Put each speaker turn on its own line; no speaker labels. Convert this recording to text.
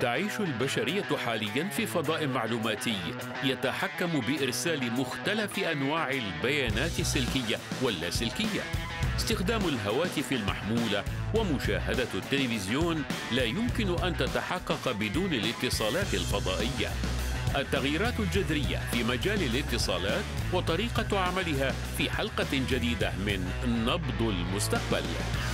تعيش البشرية حالياً في فضاء معلوماتي يتحكم بإرسال مختلف أنواع البيانات السلكية واللاسلكية. استخدام الهواتف المحمولة ومشاهدة التلفزيون لا يمكن أن تتحقق بدون الاتصالات الفضائية. التغييرات الجذرية في مجال الاتصالات وطريقة عملها في حلقة جديدة من نبض المستقبل.